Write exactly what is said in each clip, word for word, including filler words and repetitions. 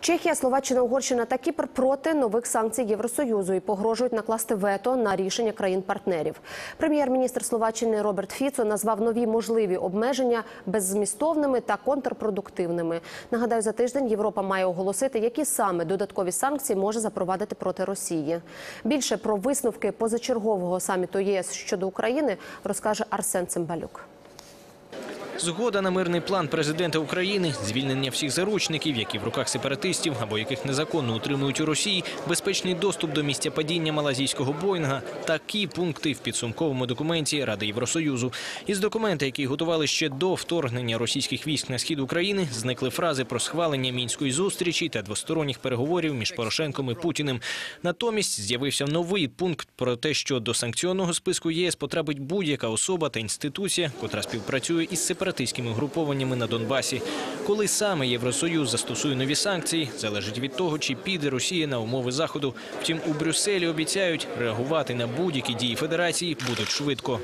Чехія, Словаччина, Угорщина та Кіпр проти нових санкцій Євросоюзу і погрожують накласти вето на рішення країн-партнерів. Прем'єр-міністр Словаччини Роберт Фіцо назвав нові можливі обмеження беззмістовними та контрпродуктивними. Нагадаю, за тиждень Європа має оголосити, які саме додаткові санкції може запровадити проти Росії. Більше про висновки позачергового саміту ЄС щодо України розкаже Арсен Цимбалюк. Згода на мирний план президента України, звільнення всіх заручників, які в руках сепаратистів або яких незаконно утримують у Росії, безпечний доступ до місця падіння малазійського Боїнга – такі пункти в підсумковому документі Ради Євросоюзу. Із документа, який готували ще до вторгнення російських військ на схід України, зникли фрази про схвалення мінської зустрічі та двосторонніх переговорів між Порошенком і Путіним. Натомість з'явився новий пункт про те, що до санкційного списку ЄС потрапить будь-яка особа та інституція, котра співпрацює із сепаратистами. сепаратистськими групованнями на Донбасі. Коли саме Євросоюз застосує нові санкції, залежить від того, чи піде Росія на умови Заходу. Втім, у Брюсселі обіцяють, реагувати на будь-які дії Федерації будуть швидко.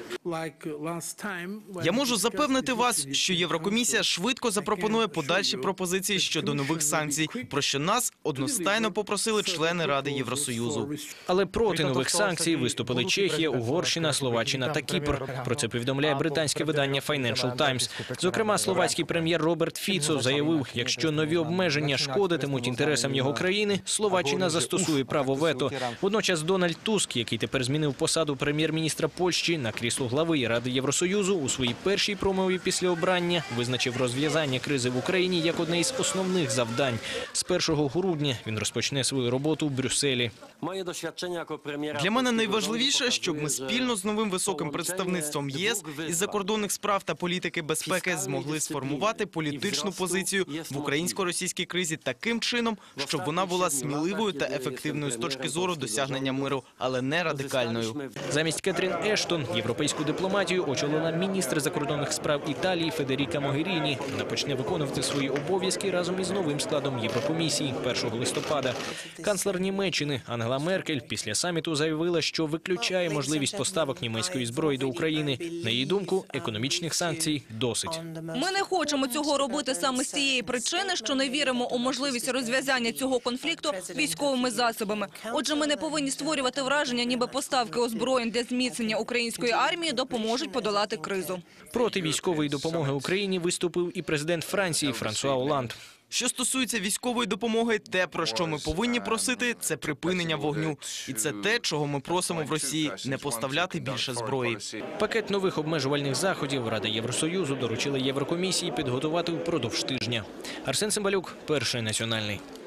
Я можу запевнити вас, що Єврокомісія швидко запропонує подальші пропозиції щодо нових санкцій, про що нас одностайно попросили члени Ради Євросоюзу. Але проти нових санкцій виступили Чехія, Угорщина, Словаччина та Кіпр. Про це повідомляє британське видання Financial Times. Зокрема, словацький прем'єр Роберт Фіцо заявив, якщо нові обмеження шкодитимуть інтересам його країни, Словаччина застосує право вето. Водночас Дональд Туск, який тепер змінив посаду прем'єр-міністра Польщі на крісло глави Ради Євросоюзу, у своїй першій промові після обрання визначив розв'язання кризи в Україні як одне із основних завдань. З першого грудня він розпочне свою роботу в Брюсселі. Для мене найважливіше, щоб ми спільно з новим високим представництвом ЄС із закордонних справ та політики безпеки змогли сформувати політичну позицію в українсько-російській кризі таким чином, щоб вона була сміливою та ефективною з точки зору досягнення миру, але не радикальною. Замість Кетрін Ештон європейську дипломатію очолила міністр закордонних справ Італії Федеріка Могеріні. Вона почне виконувати свої обов'язки разом із новим складом Єврокомісії першого листопада. Канцлер Німеччини Ангела Меркель після саміту заявила, що виключає можливість поставок німецької зброї до України. На її думку, економічних санкцій досить. Ми не хочемо цього робити саме з цієї причини, що не віримо у можливість розв'язання цього конфлікту військовими засобами. Отже, ми не повинні створювати враження, ніби поставки озброєнь для зміцнення української армії допоможуть подолати кризу. Проти військової допомоги Україні виступив і президент Франції Франсуа Оланд. Що стосується військової допомоги, те, про що ми повинні просити, це припинення вогню. І це те, чого ми просимо в Росії – не поставляти більше зброї. Пакет нових обмежувальних заходів Рада Євросоюзу доручила Єврокомісії підготувати впродовж тижня. Арсен Цимбалюк, Перший національний.